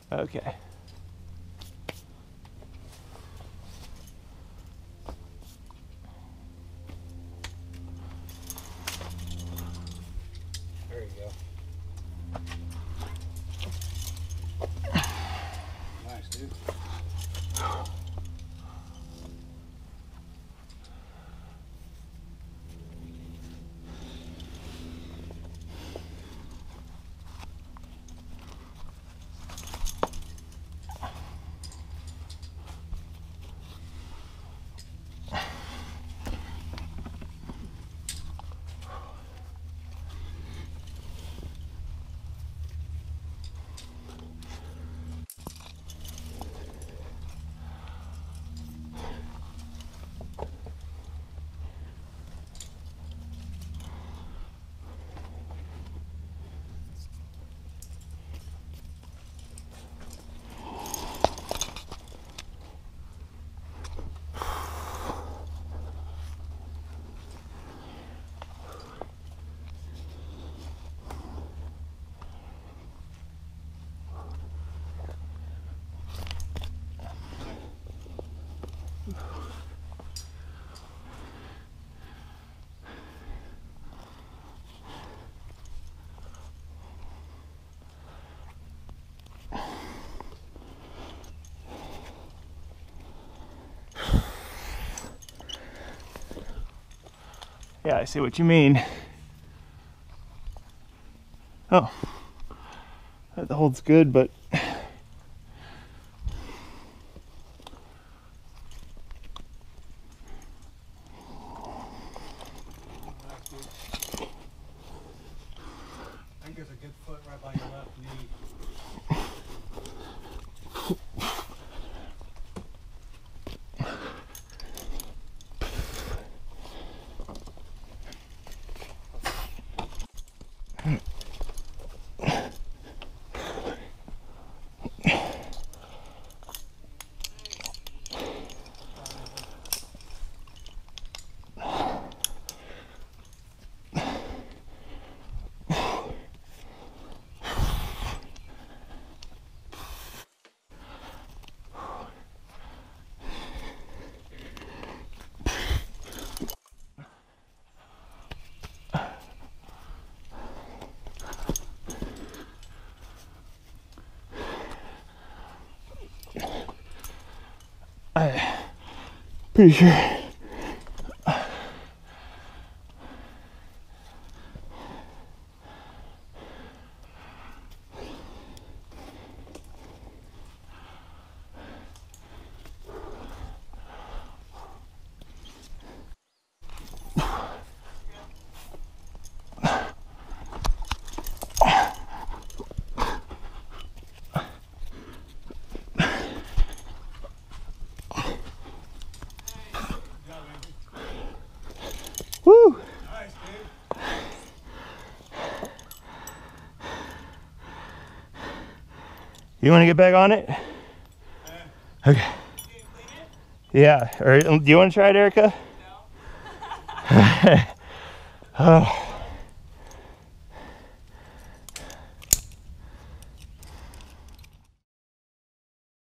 Okay. There you go. Nice, dude. Yeah, I see what you mean. Oh, that holds good, but I think there's a good foot right by your left knee. I'm pretty sure. Woo! Nice, dude. You want to get back on it? Okay. Yeah. Or do you want to try it, Erica? No. Oh.